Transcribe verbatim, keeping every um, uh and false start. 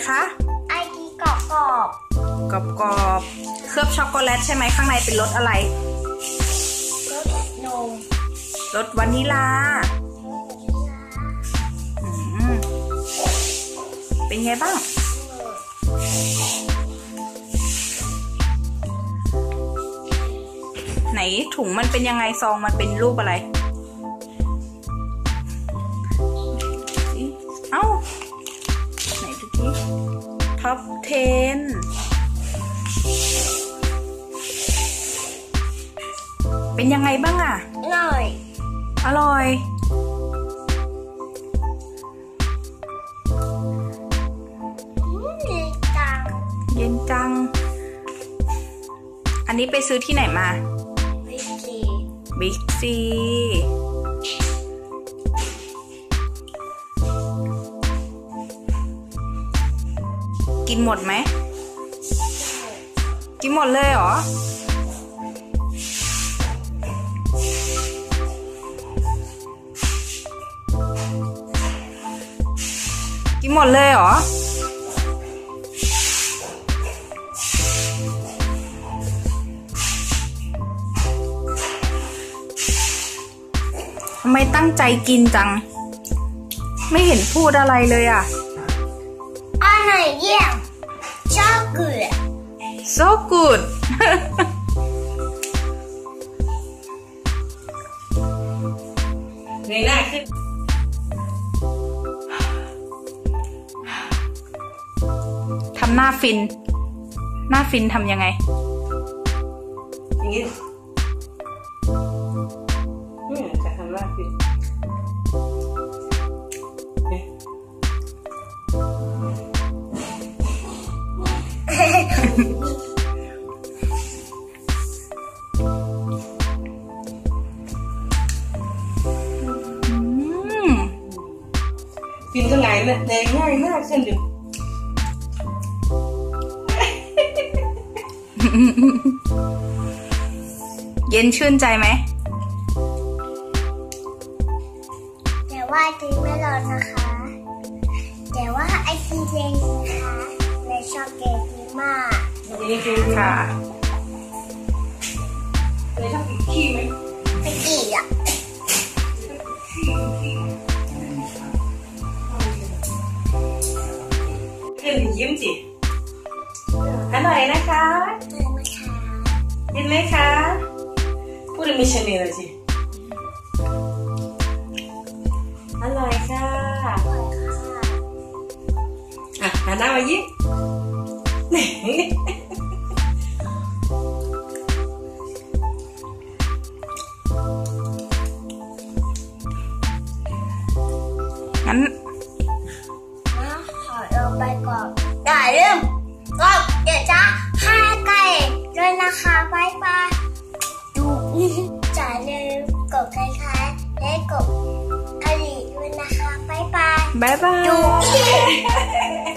คะไอทีกรอบกรอบกรอบกรอบเคลือบช็อกโกแลตใช่ไหมข้างในเป็นรสอะไรรสนมรสวานิลาเป็นไงบ้างไหนถุงมันเป็นยังไงซองมันเป็นรูปอะไรเอ้าไหนดูดิท็อปเทนเป็นยังไงบ้างอ่ะอร่อยอร่อยเย็นจังเย็นจังอันนี้ไปซื้อที่ไหนมาบิ๊กซีบิ๊กซีกินหมดไหมกินหมดเลยเหรอกินหมดเลยเหรอทำไมตั้งใจกินจังไม่เห็นพูดอะไรเลยอ่ะอร่อยเยี่ยม so good so good ในหน้าขึ้นทำหน้าฟินหน้าฟินทำยังไงอย่างนี้นี่จะทำหน้าฟินฟินก็ไงเนี่ยแดงง่ายมากเช่นเดียวเย็นชื่นใจไหมแต่ว่าไอติมไม่ร้อนนะคะแต่ว่าไอติมเย็นนะคะในช็อกโกแลตดีมากค่ะเลยชอบกินขี้ไหมไม่กี่อ่ะขึ้นยิ้มสิอร่อยนะคะเห็นไหมคะพูดไม่ใช่เนื้อสิอร่อยค่ะอ่ะหันหน้ามายิ้มงั้นขอลงไปก่อนอย่าลืมกดเดี๋ยวจะให้ไก่ด้วยนะคะบ๊ายบายดูอย่าลืมกดคล้ายๆและกดกระดิ่งด้วยนะคะบ๊ายบายบ๊ายบาย